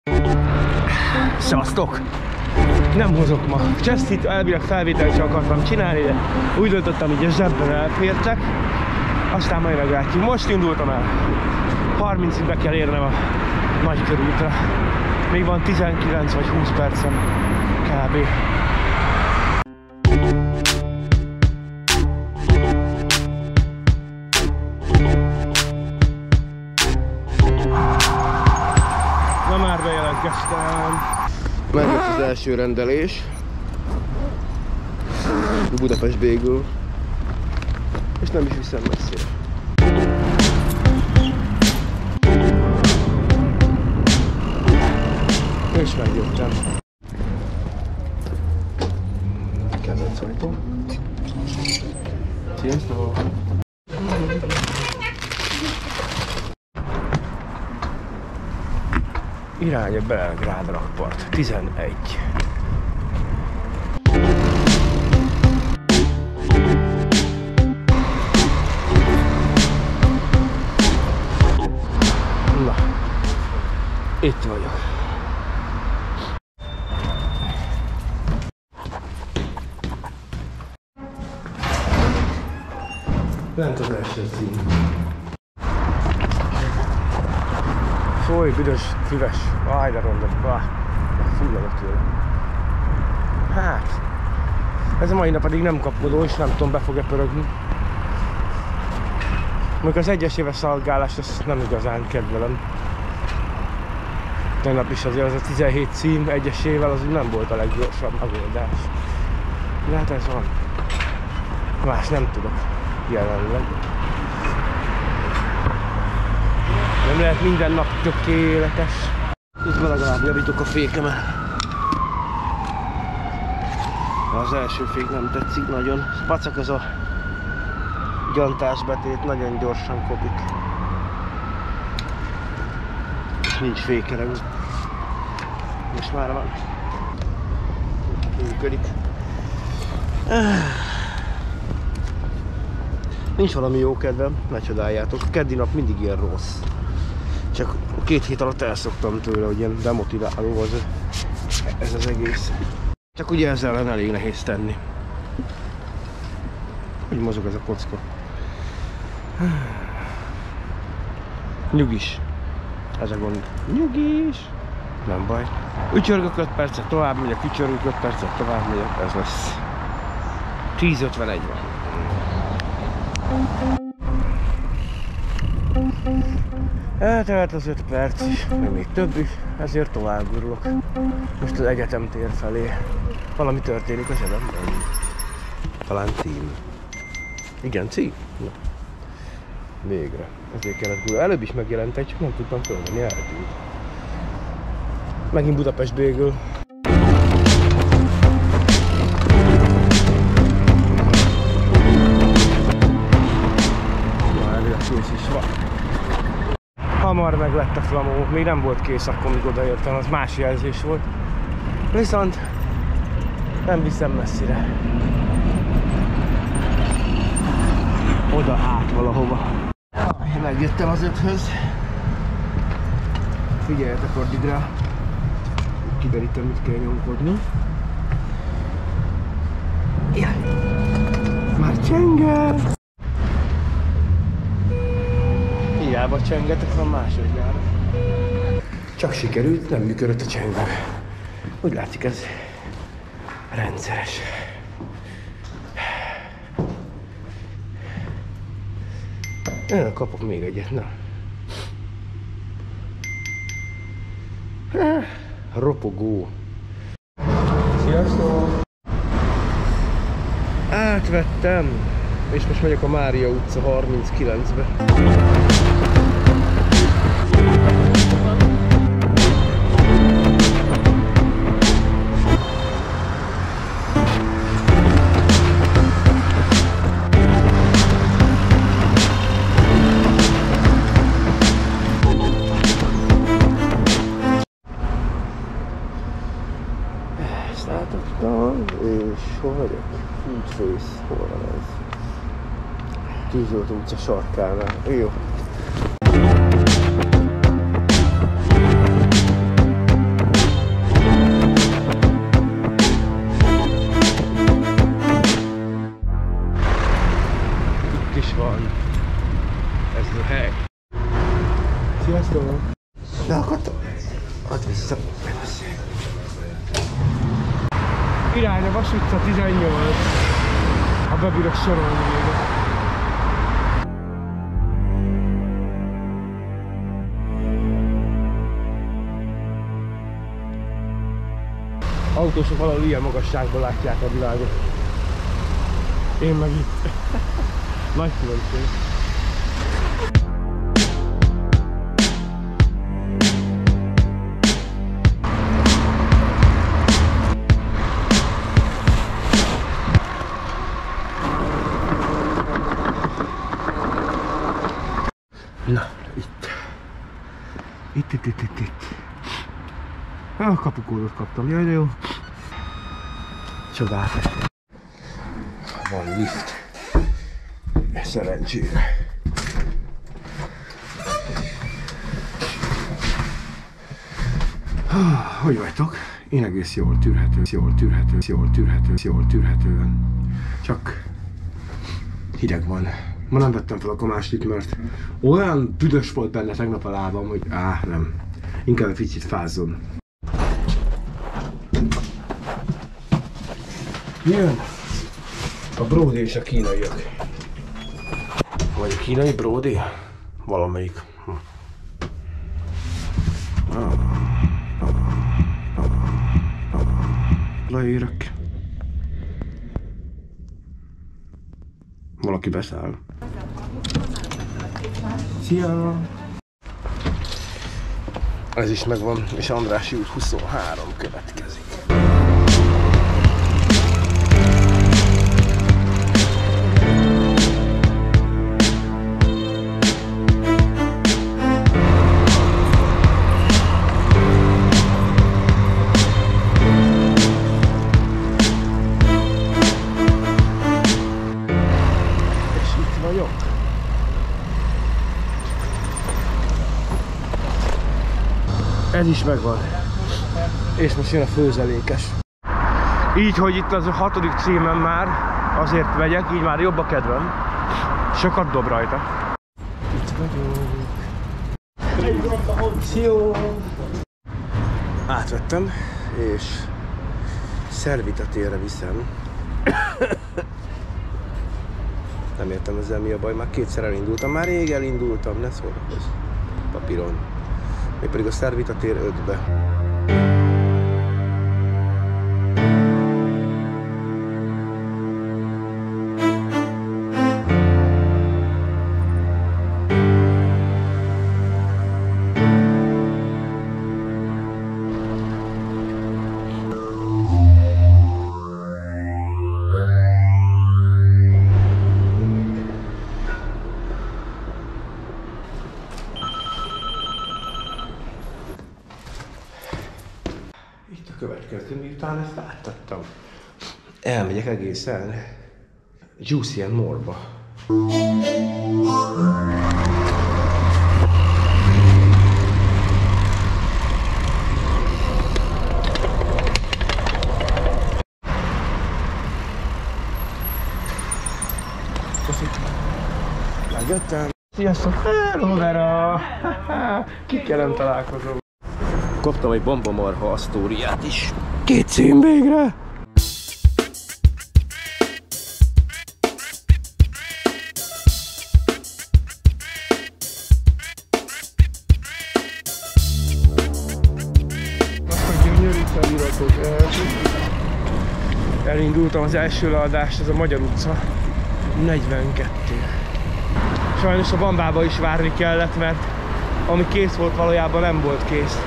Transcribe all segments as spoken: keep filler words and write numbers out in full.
Szevasztok! Nem hozok ma Chestit, elvileg felvételt sem akartam csinálni, de úgy döntöttem, hogy a zsebben elfértek. Aztán majd meglátjuk. Most indultam el. harmincig be kell érnem a nagy körútra. Még van tizenkilenc vagy húsz percem kb. Na már bejelentkeztem. Megjött az első rendelés. Budapest Bagel. És nem is viszem messzire. És megjöttem. Kedvenc ajtó. Sziasztok! Irány a Belgrád rakpart. tizenegy. Na, itt vagyok. Lent az első cím. Fúj, büdös, füves. Aj, de rondok. Bá, fulladok tőle. Hát, ez a mai nap pedig nem kapkodó, és nem tudom, be fog-e pörögni. Mondjuk az egyeséves szalgálást, ezt nem igazán kedvelem. Tegnap is azért az a tizenhét cím egyesével, az nem volt a leggyorsabb megoldás. De hát ez van. Más nem tudok jelenleg. Nem lehet minden nap tökéletes. Itt legalább javítok a fékemet. Az első fék nem tetszik nagyon. Pacak ez a gyantásbetét, nagyon gyorsan kopik. És nincs fékerem. Most már van. Működik. Nincs valami jó kedvem, ne csodáljátok. A keddi nap mindig ilyen rossz. Csak két hét alatt elszoktam tőle, hogy ilyen demotiváló az ez az egész. Csak ugye ezzel ellen elég nehéz tenni. Hogy mozog ez a kocka? Nyugis. Ez a gond. Nyugis. Nem baj. Ücsörgök öt percet, tovább megyek, ücsörgök öt percet, tovább megyek. Ez lesz. tíz ötvenegy van. Eltelt az öt perc is, meg még több is, ezért tovább gurulok. Most az egyetem tér felé. Valami történik a zsebemben. Talán cím. Igen, cím? Na. Végre. Ezért kellett gurulni. Előbb is megjelent egy, csak nem tudtam fölmenni, eltűnt. Megint Budapest Bagel. Hamar meg lett a flamó, még nem volt kész akkor, míg odaértem, az más jelzés volt. Viszont nem viszem messzire. Oda át valahova. Megjöttem az öthöz. Figyeljetek addig rá. Kiderítem, mit kell nyomkodni. Jaj. Már csengel! Hiába csengetek van másodjára. Csak sikerült, nem működött a csengő. Úgy látszik, ez rendszeres. Én kapok még egyet, na. Ropogó. Sziasztok! Átvettem, és most megyek a Mária utca harminckilencbe. És hol vagyok? Foodface, hol van ez? Tűzolt utca sarkánál. Jó. Volt vissza. Irány a Vas utca tizennyolc. Ha bebírok sorolni még. Autósok valahol ilyen magasságban látják a világot. Én meg itt. Nagy különbség. Na, itt. Itt, itt, itt, itt, itt. A kapukódot kaptam, jaj de jó. Csodálatos. Van lift. Szerencsére. Hogy vagytok? Én egész jól tűrhető, jól tűrhető, jól tűrhető, jól tűrhetően. Csak hideg van. Ma nem vettem fel a kamáslit, mert olyan büdös volt benne tegnap a lábam, hogy áh, nem. Inkább egy picit fázzon. Jön a Brody és a kínaiak. Vagy a kínai Brody? Valamelyik. Hm. Leérek. Valaki beszáll. Szia! Ez is megvan, és Andrássy út huszonhárom következik. Ez is megvan. És most jön a főzelékes. Így, hogy itt az a hatodik címem már, azért megyek, így már jobb a kedvem. Sokat dob rajta. Itt vagyok. Szia! Átvettem, és Szervita térre viszem. Nem értem ezzel mi a baj, már kétszer elindultam, már rég elindultam, ne szórakozz. Papíron. Még pedig a Szervita tér ötbe. Következő, miután ezt áttattam. Elmegyek egészen Juicy and More-ba. Megjöttem. Sziasztok! Hello, Vera! Kikkel nem találkozom. Kaptam egy bombamarha asztóriát is. Két cím végre! Azt a gyönyörű feliratot. Elindultam az első leadást, ez a Magyar utca negyvenkettő. Sajnos a Bambába is várni kellett, mert ami kész volt, valójában nem volt kész.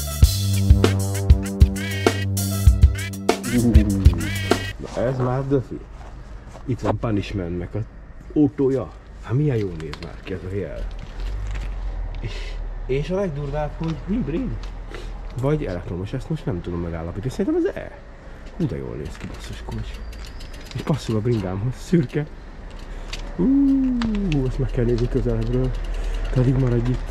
Na ez már döfi. Itt van Punishmentnek az autója. Hát milyen jól néz már ki ez a jel. És, és a legdurvább, hogy hibrid. Vagy elektromos, ezt most nem tudom megállapítani. Szerintem az E. Hú, de jól néz ki, basszus kulcs. És passzol a bringámhoz, szürke. Uuuuh, ezt meg kell nézni közelebbről. Pedig maradj itt.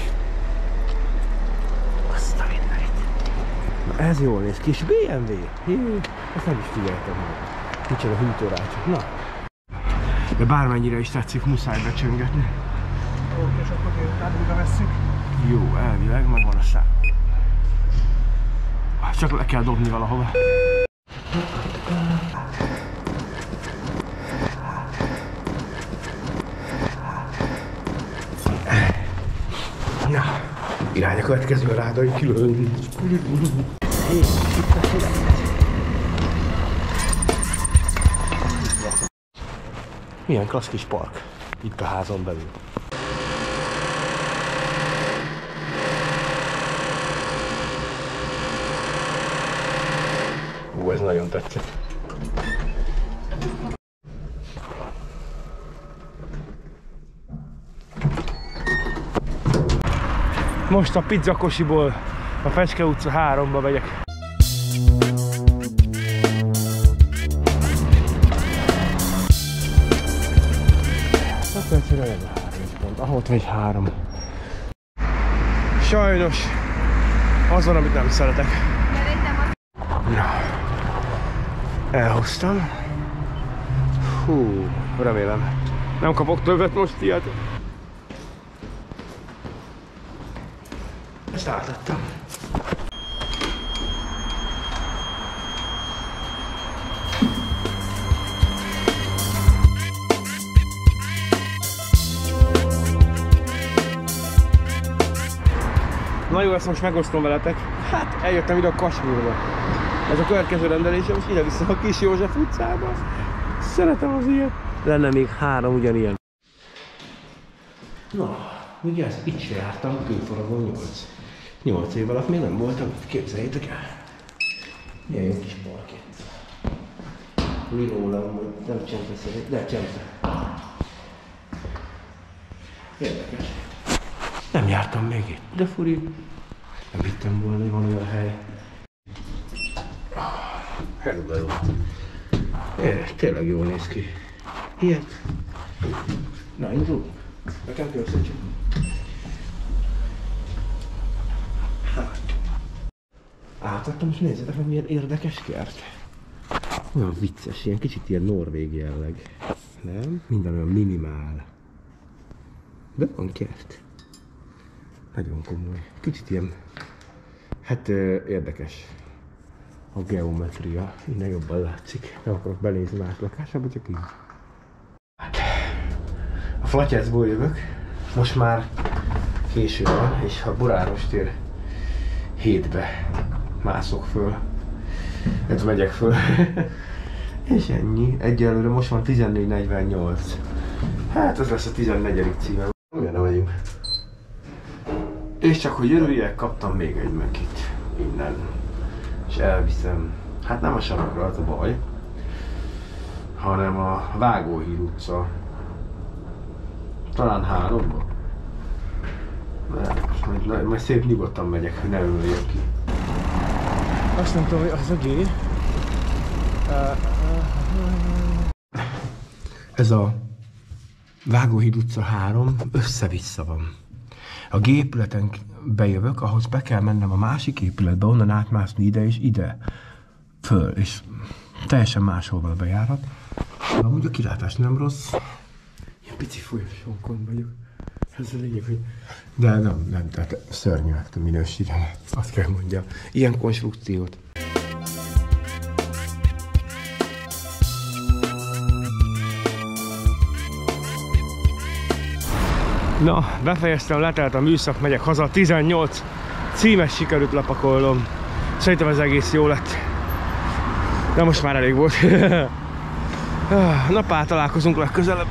Azt a mindenit. Na ez jól néz ki, és bé em vé. Hé, ezt nem is figyeltem meg. Micsoda hűtőrácsok. Na. De bármennyire is tetszik, muszáj becsöngetni. Oké, és akkor délután újra vesszük. Jó, elvileg megvan a szám. csak le kell dobni valahova. Na, irány a következő rádai kilőn. Milyen klassz kis park itt a házon belül. Ó, ez nagyon tetszett. Most a pizzakosiból a Fecske utca háromba megyek. Hát egyszerűen ez a három pont, ahol ott megy három. Sajnos az van, amit nem szeretek. Na, elhoztam. Hú, remélem nem kapok többet most ilyet. Ezt átadtam. Na jó, ezt most megosztom veletek. Hát eljöttem ide a Kasmírba. Ez a következő rendelésem, és ide vissza a Kis József utcába. Szeretem az ilyet. Lenne még három ugyanilyen. Na, ugye ezt itt se jártam, Kőfaragón nyolc. nyolc év alatt még nem voltam itt, képzeljétek el. Milyen jó kis parkett. Linoleum, vagy nem csempe szerint, de csempe. Érdekes. Nem jártam még itt, de furi. Nem hittem volna, hogy van olyan hely. Hello, jó. Tényleg jól néz ki. Ilyen. Na, indulunk. Nekem kell összecsük. Hát. Átadtam, és nézzétek meg, milyen érdekes kert. Olyan vicces, ilyen kicsit ilyen norvég jelleg. Nem? Minden olyan minimál. De van kert. Nagyon komoly. Kicsit ilyen, hát érdekes a geometria. Innen jobban látszik. Nem akarok benézni más lakásába, csak így. Hát, a Flatyászból jövök. Most már késő van, és a Boráros tér hétbe mászok föl. Ez megyek föl. És ennyi. Egyelőre most van tizennégy negyvennyolc. Hát ez lesz a tizennegyedik címem. Milyen megyünk. És csak hogy örüljek, kaptam még egy mökit innen. És elviszem, hát nem a sarokra az a baj, hanem a Vágóhíd utca. Talán háromba. Majd, majd szép nyugodtan megyek, hogy ne örüljek ki. Azt nem tudom, hogy az a G. Ez a Vágóhíd utca három össze-vissza van. A gépületen bejövök, ahhoz be kell mennem a másik épületbe, onnan átmászni ide és ide. Föl, és teljesen máshol van a bejárat. De amúgy a kilátás nem rossz. Ilyen pici folyosónkon vagyok. Ez a lényeg, hogy... De nem, nem, tehát szörnyű a minőségem. Azt kell mondjam. Ilyen konstrukciót. Na, befejeztem, letelt a műszak, megyek haza, tizennyolc címes sikerült lepakolnom. Szerintem ez egész jó lett. De most már elég volt. Na, pár találkozunk legközelebb.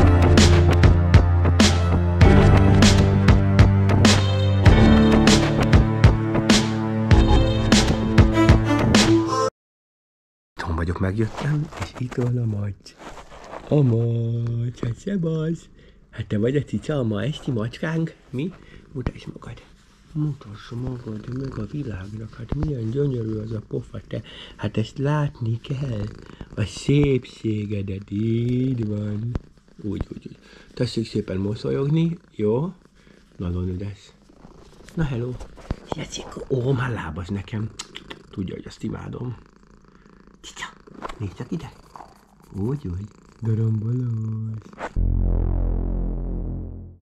Tom vagyok, megjöttem, és itt van a magy. A magy, hát szevasz. Hát te vagy a cica, a ma esti macskánk? Mi? Mutasd magad. Mutassa magad meg a világnak. Hát milyen gyönyörű az a pofa, te. Hát ezt látni kell. A szépségedet, így van. Úgy, úgy, úgy. Tessék szépen mosolyogni, jó? Nagyon üdes. Na hello. Jacika, ó, már lábaz nekem. Tudja, hogy azt imádom. Cica, nézd csak ide. Úgy, úgy. Daromboló.